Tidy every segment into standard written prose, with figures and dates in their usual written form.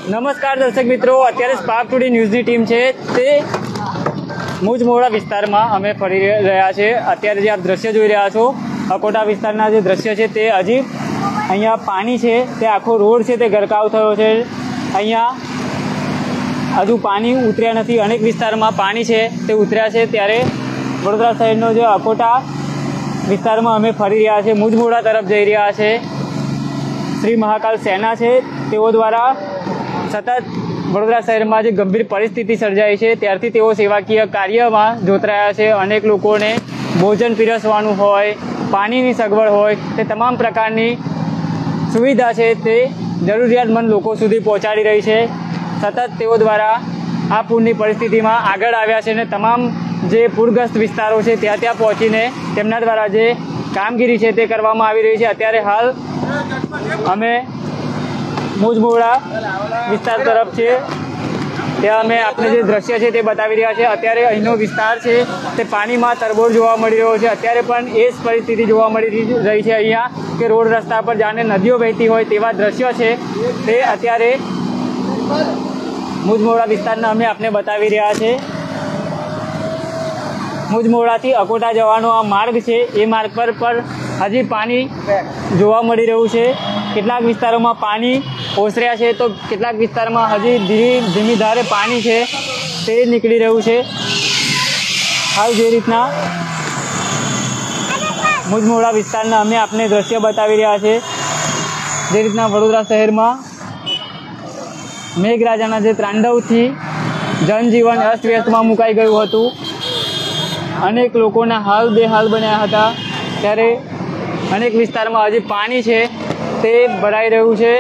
નમસ્કાર દર્શક મિત્રો, અત્યારે સ્પાર્ક ટુડે ન્યૂઝની ટીમ છે તે મુજમોડા વિસ્તારમાં અમે ફરી રહ્યા છે। અત્યારે જે આપ દ્રશ્ય જોઈ રહ્યા છો, અકોટા વિસ્તારના જે દ્રશ્ય છે તે હજી અહીંયા પાણી છે, તે આખો રોડ છે તે ગરકાવ થયો છે। અહીંયા હજુ પાણી ઉતર્યા નથી, અનેક વિસ્તારમાં પાણી છે તે ઉતર્યા છે। ત્યારે વડોદરા શહેરનો જે અકોટા વિસ્તારમાં અમે ફરી રહ્યા છે, મુજમોડા તરફ જઈ રહ્યા છે। શ્રી મહાકાલ સેના છે તેઓ દ્વારા સતત વડોદરા શહેરમાં જે ગંભીર પરિસ્થિતિ સર્જાઈ છે ત્યારથી તેઓ સેવાકીય કાર્યમાં જોતરાયા છે। અનેક લોકોને ભોજન પીરસવાનું હોય, પાણીની સગવડ હોય, તે તમામ પ્રકારની સુવિધા છે તે જરૂરિયાતમંદ લોકો સુધી પહોંચાડી રહી છે। સતત તેઓ દ્વારા આ પૂરની પરિસ્થિતિમાં આગળ આવ્યા છે અને તમામ જે પૂરગ્રસ્ત વિસ્તારો છે ત્યાં પહોંચીને તેમના દ્વારા જે કામગીરી છે તે કરવામાં આવી રહી છે। અત્યારે હાલ અમે મુજમોડા વિસ્તાર તરફ છે, ત્યાં અમે આપને જે દ્રશ્ય છે તે બતાવી રહ્યા છે। અત્યારે અહીંનો વિસ્તાર છે તે પાણીમાં તરબોળ જોવા મળી રહ્યો છે। અત્યારે પણ એ જ પરિસ્થિતિ જોવા મળી રહી છે અહીંયા કે રોડ રસ્તા પર જાણે નદીઓ વહેતી હોય તેવા દ્રશ્ય છે તે અત્યારે મુજમોડા વિસ્તારના અમે આપને બતાવી રહ્યા છે। મુજમોડાથી અકોટા જવાનો આ માર્ગ છે, એ માર્ગ પર હજી પાણી જોવા મળી રહ્યું છે। કેટલાક વિસ્તારોમાં પાણી ઓસર્યા છે તો કેટલાક વિસ્તારમાં હજી ધીમી ધારે પાણી છે તે નીકળી રહ્યું છે। હાલ જે રીતના મુજમોડા વિસ્તારના અમે આપને દ્રશ્ય બતાવી રહ્યા છે, જે રીતના વડોદરા શહેરમાં મેઘરાજાના જે તાંડવથી જનજીવન અસ્તવ્યસ્તમાં મુકાઈ ગયું હતું, અનેક લોકોના હાલ બેહાલ બન્યા હતા, ત્યારે અનેક વિસ્તારમાં હજી પાણી છે તે ભરાઈ રહ્યું છે।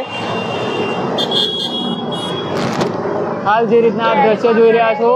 હાલ જે રીતના આપ દ્રશ્ય જોઈ રહ્યા છો,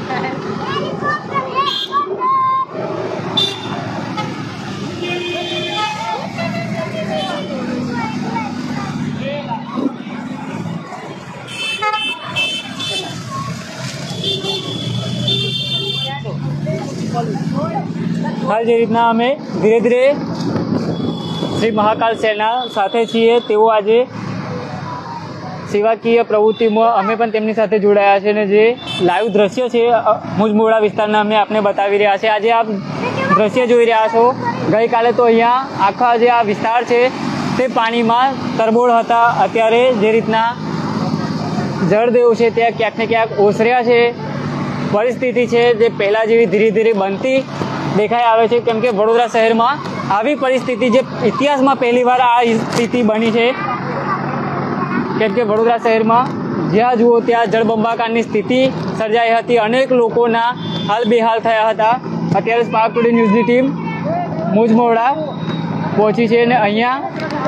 અમે ધીરે ધીરે શ્રી મહાકાલ સેના સાથે છીએ। તેઓ આજે સેવાકીય પ્રવૃત્તિમાં અમે પણ તેમની સાથે જોડાયા છે અને જે લાઈવ દ્રશ્ય છે મુજમોડા વિસ્તારના અમે આપને બતાવી રહ્યા છે। આજે આપ દ્રશ્ય જોઈ રહ્યા છો, ગઈકાલે તો અહીંયા આખા જે આ વિસ્તાર છે તે પાણીમાં તરબોળ હતા। અત્યારે જે રીતના જળદેવ છે ત્યાં ક્યાંક ને ક્યાંક ઓસર્યા છે। પરિસ્થિતિ છે જે પહેલાં જેવી ધીરે ધીરે બનતી દેખાઈ આવે છે, કેમ કે વડોદરા શહેરમાં આવી પરિસ્થિતિ જે ઇતિહાસમાં પહેલીવાર આ સ્થિતિ બની છે, કેમ કે વડોદરા શહેરમાં જ્યાં જુઓ ત્યાં જળબંબાકારની સ્થિતિ સર્જાઈ હતી, અનેક લોકોના હાલ બેહાલ થયા હતા। અત્યારે સ્પાર્ક ટુડે ન્યૂઝની ટીમ મુજમોડા પહોંચી છે અને અહીંયા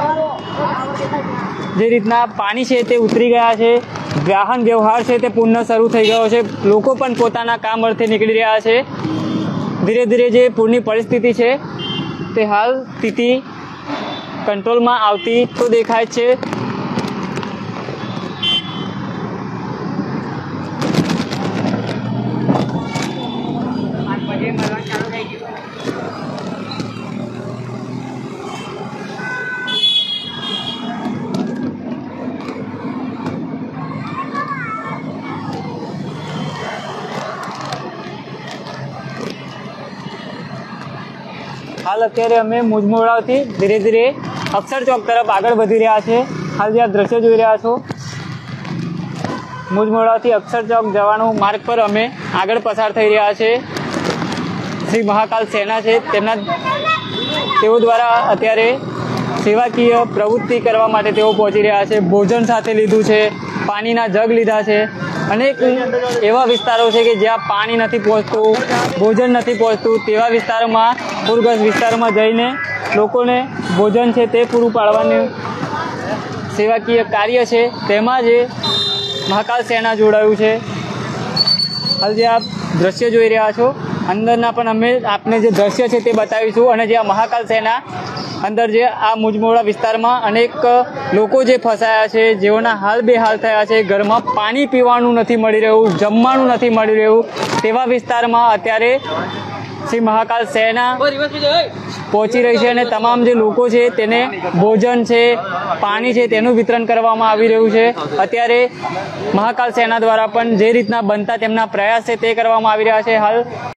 જે રીતના પાણી છે તે ઉતરી ગયા છે, વાહન વ્યવહાર છે તે પુનઃ શરૂ થઈ ગયો છે, લોકો પણ પોતાના કામ અર્થે નીકળી રહ્યા છે। ધીરે ધીરે જે પૂરની પરિસ્થિતિ છે તે હાલ સ્થિતિ કંટ્રોલમાં આવતી તો દેખાય છે। હાલ અત્યારે અમે મુજમોડાથી ધીરે ધીરે અક્ષર ચોક તરફ આગળ વધી રહ્યા છે। હાલ જે આ દ્રશ્ય જોઈ રહ્યા છો, મુજમોડાથી અક્ષર ચોક જવાનો માર્ગ પર અમે આગળ પસાર થઈ રહ્યા છે। શ્રી મહાકાલ સેના છે તેઓ દ્વારા અત્યારે સેવાકીય પ્રવૃત્તિ કરવા માટે તેઓ પહોંચી રહ્યા છે। ભોજન સાથે લીધું છે, પાણીના જગ લીધા છે। અનેક એવા વિસ્તારો છે કે જ્યાં પાણી નથી પહોંચતું, ભોજન નથી પહોંચતું, તેવા વિસ્તારોમાં પૂરગ્રસ્ત વિસ્તારોમાં જઈને લોકોને ભોજન છે તે પૂરું પાડવાનું સેવાકીય કાર્ય છે, તેમાં જે મહાકાલ સેના જોડાયું છે। હાલ જે આપ દ્રશ્ય જોઈ રહ્યા છો, અંદરના પણ અમે આપને જે દ્રશ્ય છે તે બતાવીશું અને જે આ મહાકાલ સેના અંદર જે આ મુજમોડા વિસ્તારમાં અનેક લોકો જે ફસાયા છે, જેઓના હાલ બેહાલ થયા છે, ઘરમાં પાણી પીવાનું નથી મળી રહ્યું, જમવાનું નથી મળી રહ્યું, તેવા વિસ્તારમાં અત્યારે શ્રી મહાકાલ સેના પહોંચી રહી છે અને તમામ જે લોકો છે તેને ભોજન છે, પાણી છે તેનું વિતરણ કરવામાં આવી રહ્યું છે. અત્યારે મહાકાલ સેના દ્વારા પણ જે રીતના બનતા તેમના પ્રયાસ છે તે કરવામાં આવી રહ્યા છે. હાલ